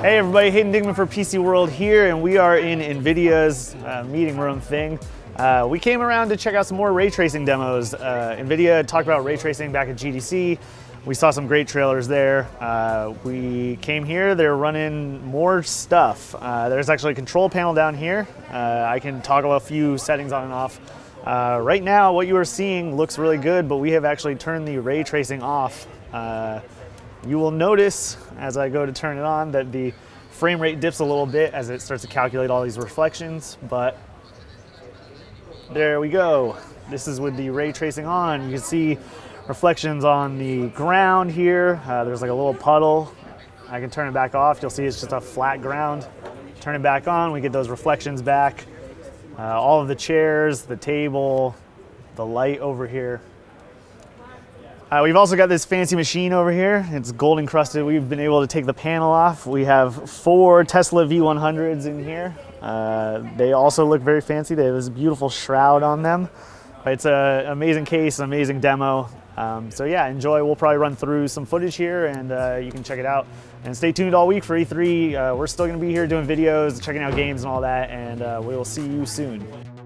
Hey everybody, Hayden Dingman for PC World here, and we are in NVIDIA's meeting room thing. We came around to check out some more ray tracing demos. NVIDIA talked about ray tracing back at GDC. We saw some great trailers there. We came here, they're running more stuff. There's actually a control panel down here. I can toggle a few settings on and off. Right now, what you are seeing looks really good, but we have actually turned the ray tracing off. You will notice as I go to turn it on that the frame rate dips a little bit as it starts to calculate all these reflections, but there we go. This is with the ray tracing on. You can see reflections on the ground here. There's like a little puddle. I can turn it back off. You'll see it's just a flat ground. Turn it back on, we get those reflections back. All of the chairs, the table, the light over here. We've also got this fancy machine over here. It's gold encrusted. We've been able to take the panel off. We have 4 Tesla V100s in here. They also look very fancy. They have this beautiful shroud on them. It's an amazing case, an amazing demo. So yeah, enjoy. We'll probably run through some footage here and you can check it out. And stay tuned all week for E3. We're still gonna be here doing videos, checking out games and all that, and we will see you soon.